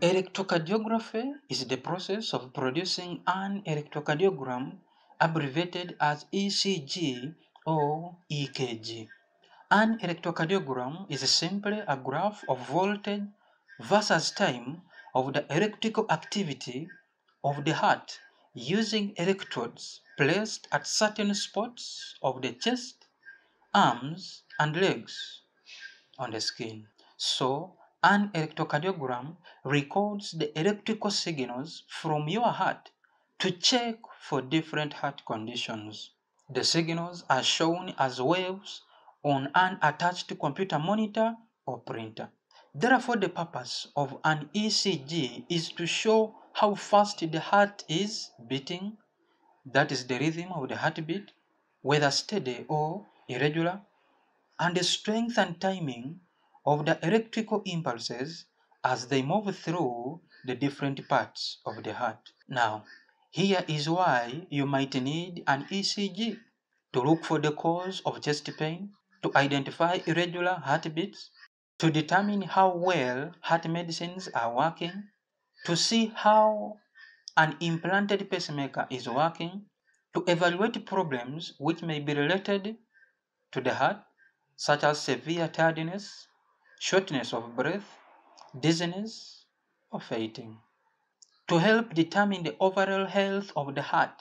Electrocardiography is the process of producing an electrocardiogram, abbreviated as ECG or EKG. An electrocardiogram is simply a graph of voltage versus time of the electrical activity of the heart using electrodes placed at certain spots of the chest, arms, and legs on the skin. So, an electrocardiogram records the electrical signals from your heart to check for different heart conditions. The signals are shown as waves on an attached computer monitor or printer. Therefore, the purpose of an ECG is to show how fast the heart is beating, that is the rhythm of the heartbeat, whether steady or irregular, and the strength and timing of the electrical impulses as they move through the different parts of the heart. Now, here is why you might need an ECG: to look for the cause of chest pain, to identify irregular heartbeats, to determine how well heart medicines are working, to see how an implanted pacemaker is working, to evaluate problems which may be related to the heart, such as severe tiredness, shortness of breath, dizziness, or fainting, to help determine the overall health of the heart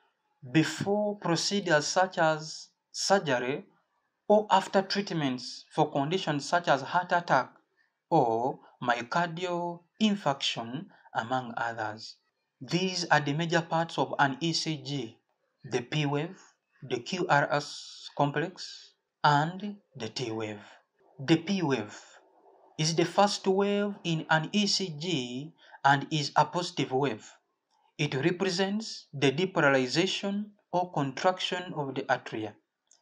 before procedures such as surgery or after treatments for conditions such as heart attack or myocardial infarction, among others. These are the major parts of an ECG: the P wave, the QRS complex, and the T wave. The P wave is the first wave in an ECG and is a positive wave. It represents the depolarization or contraction of the atria.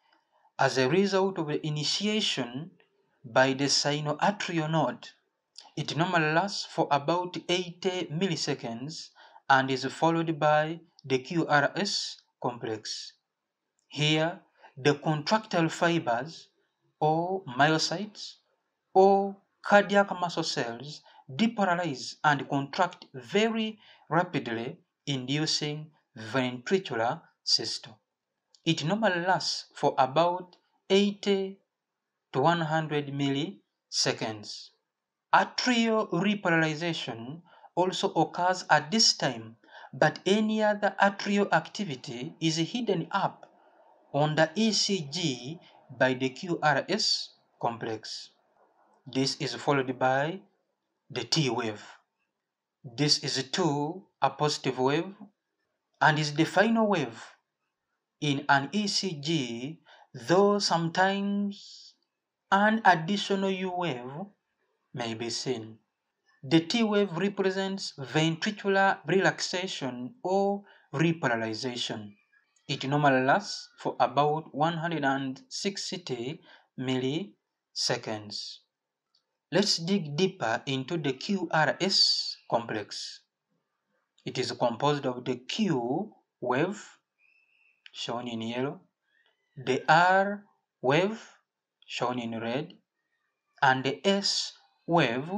As a result of the initiation by the sinoatrial node, it normally lasts for about 80 milliseconds and is followed by the QRS complex. Here, the contractile fibers or myocytes or cardiac muscle cells depolarize and contract very rapidly, inducing ventricular systole. It normally lasts for about 80 to 100 milliseconds. Atrial repolarization also occurs at this time, but any other atrial activity is hidden up on the ECG by the QRS complex. This is followed by the T wave. This is too a positive wave and is the final wave in an ECG, though sometimes an additional U wave may be seen. The T wave represents ventricular relaxation or repolarization. It normally lasts for about 160 milliseconds. Let's dig deeper into the QRS complex. It is composed of the Q wave, shown in yellow, the R wave, shown in red, and the S wave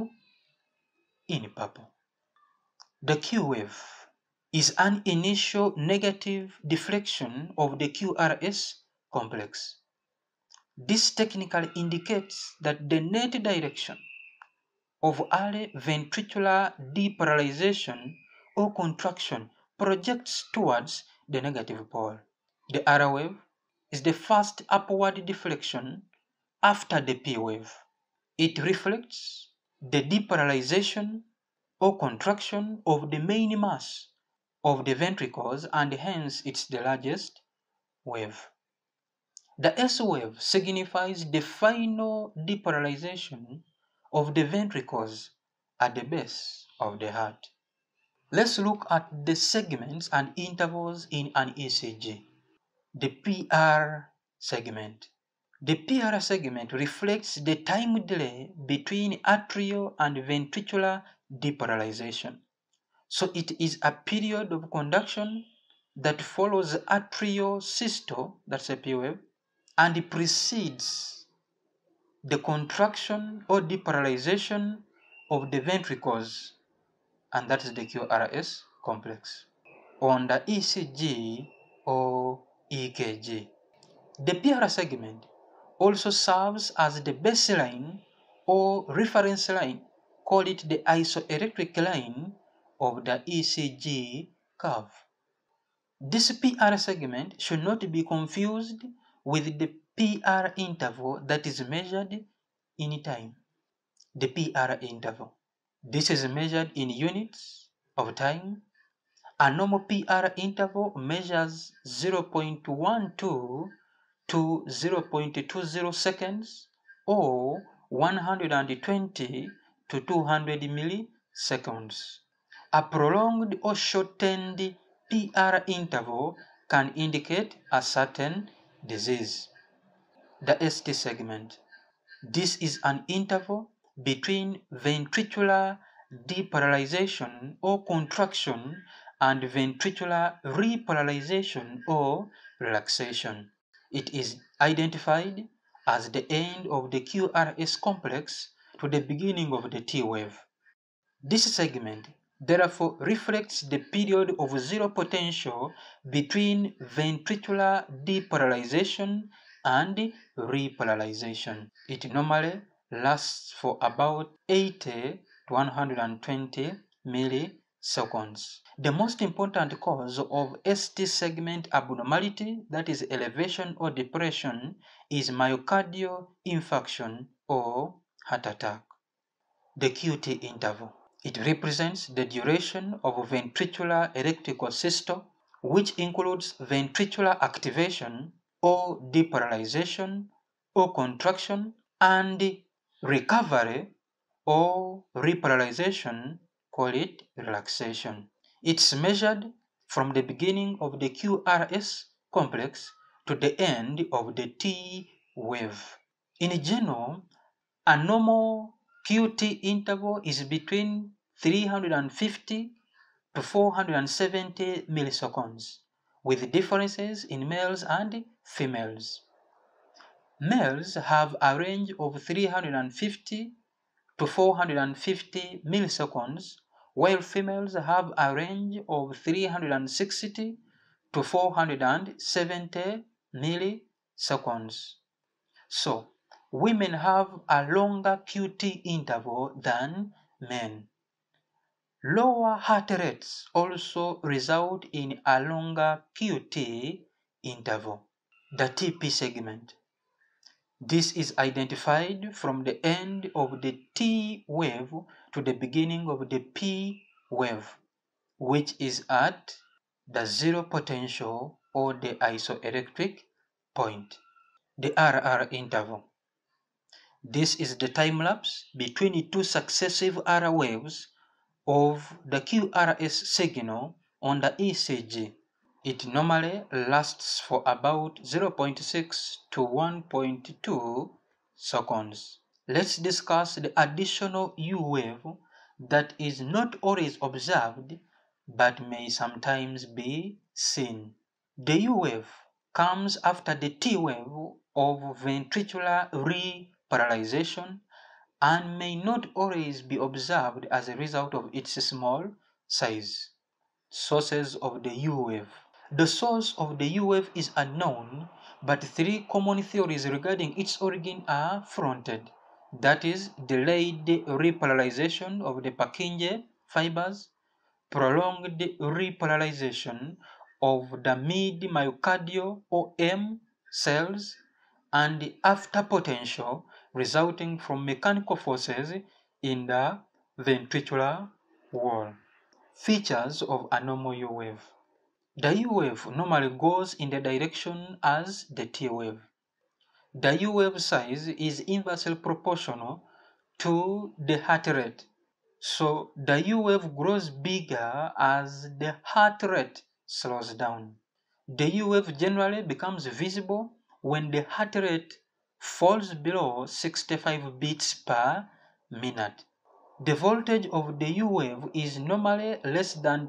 in purple. The Q wave is an initial negative deflection of the QRS complex. This technically indicates that the net direction of early ventricular depolarization or contraction projects towards the negative pole. The R wave is the first upward deflection after the P wave. It reflects the depolarization or contraction of the main mass of the ventricles, and hence it's the largest wave. The S wave signifies the final depolarization of the ventricles at the base of the heart. Let's look at the segments and intervals in an ECG. The PR segment. The PR segment reflects the time delay between atrial and ventricular depolarization. So it is a period of conduction that follows atrial systole, that's a P wave, and precedes the contraction or depolarization of the ventricles and that is the QRS complex on the ECG or EKG. The PR segment also serves as the baseline or reference line, call it the isoelectric line of the ECG curve. This PR segment should not be confused with the PR interval that is measured in time. The PR interval. This is measured in units of time. A normal PR interval measures 0.12 to 0.20 seconds or 120 to 200 milliseconds. A prolonged or shortened PR interval can indicate a certain disease. The ST segment. This is an interval between ventricular depolarization or contraction and ventricular repolarization or relaxation. It is identified as the end of the QRS complex to the beginning of the T wave. This segment therefore reflects the period of zero potential between ventricular depolarization and repolarization. It normally lasts for about 80 to 120 milliseconds. The most important cause of ST segment abnormality, that is elevation or depression, is myocardial infarction or heart attack. The QT interval. It represents the duration of ventricular electrical systole, which includes ventricular activation or depolarization or contraction and recovery or repolarization, call it relaxation. It's measured from the beginning of the QRS complex to the end of the T wave. In general, a normal QT interval is between 350 to 470 milliseconds, with differences in males and females. Males have a range of 350 to 450 milliseconds, while females have a range of 360 to 470 milliseconds. So, women have a longer QT interval than men. Lower heart rates also result in a longer QT interval. The TP segment. This is identified from the end of the T wave to the beginning of the P wave, which is at the zero potential or the isoelectric point. The RR interval. This is the time lapse between two successive R waves of the QRS signal on the ECG. It normally lasts for about 0.6 to 1.2 seconds. Let's discuss the additional U wave that is not always observed but may sometimes be seen. The U wave comes after the T wave of ventricular repolarization and may not always be observed as a result of its small size. Sources of the U wave. The source of the U wave is unknown, but three common theories regarding its origin are fronted. That is, delayed repolarization of the Purkinje fibers, prolonged repolarization of the mid-myocardial or M cells, and after potential resulting from mechanical forces in the ventricular wall. Features of a normal U wave. The U wave normally goes in the direction as the T wave. The U wave size is inversely proportional to the heart rate. So the U wave grows bigger as the heart rate slows down. The U wave generally becomes visible when the heart rate falls below 65 beats per minute. The voltage of the U wave is normally less than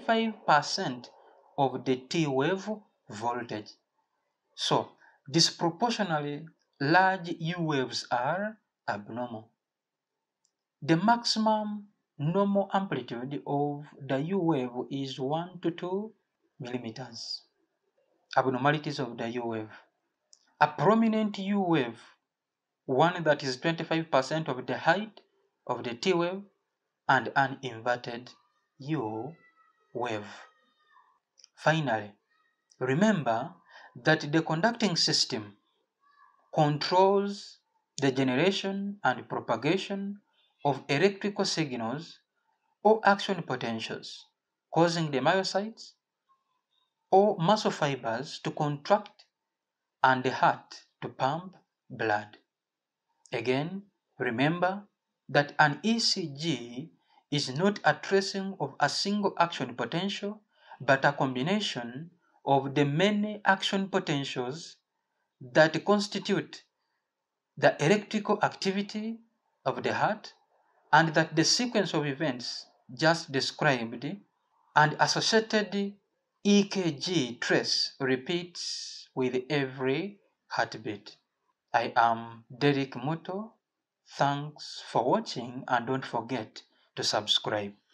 25% of the T wave voltage. So, disproportionately large U waves are abnormal. The maximum normal amplitude of the U wave is 1 to 2 millimeters. Abnormalities of the U wave. A prominent U wave, one that is 25% of the height of the T wave, and an inverted U wave. Finally, remember that the conducting system controls the generation and propagation of electrical signals or action potentials, causing the myocytes or muscle fibers to contract and the heart to pump blood. Again, remember that an ECG is not a tracing of a single action potential, but a combination of the many action potentials that constitute the electrical activity of the heart, and that the sequence of events just described and associated EKG trace repeats with every heartbeat. I am Derek Muto. Thanks for watching and don't forget to subscribe.